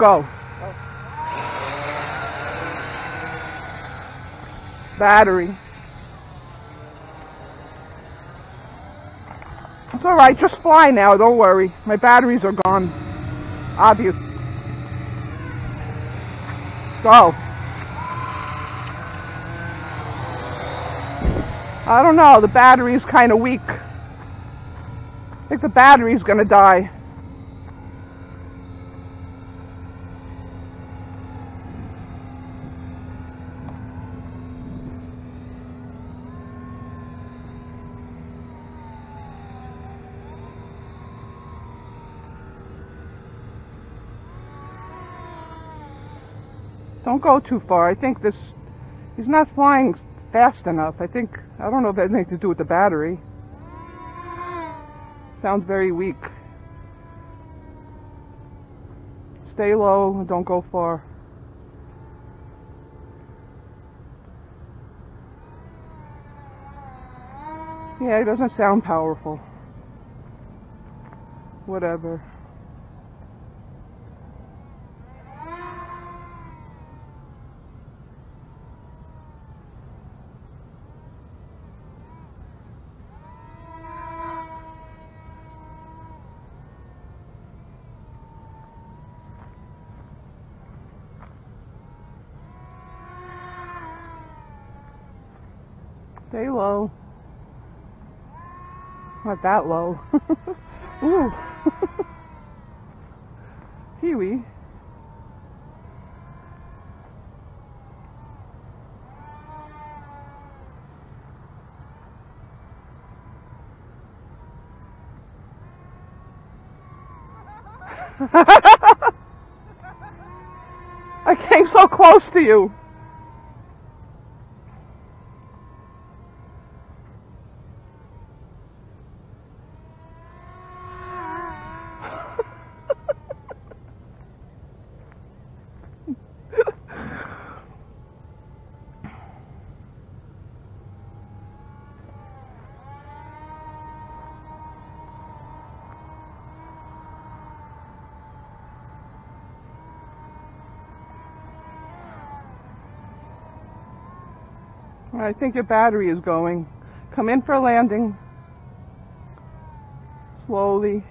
go. Battery. It's alright, just fly now, don't worry. My batteries are gone. Obvious. Go. I don't know, the battery's kind of weak. I think the battery's gonna die. Don't go too far. I think he's not flying fast enough. I don't know if it has anything to do with the battery. Sounds very weak. Stay low and don't go far. Yeah, it doesn't sound powerful. Whatever. Stay low. Not that low. Ooh. Kiwi. I came so close to you. I think your battery is going. Come in for a landing. Slowly.